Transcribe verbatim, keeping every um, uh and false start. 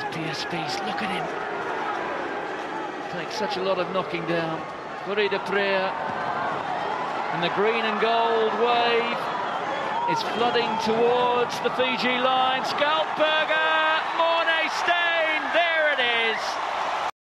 P S Bs, look at him. Takes such a lot of knocking down. Corey de Prayer. And the green and gold wave is flooding towards the Fiji line. Skalkberger, Morné Steyn, there it is.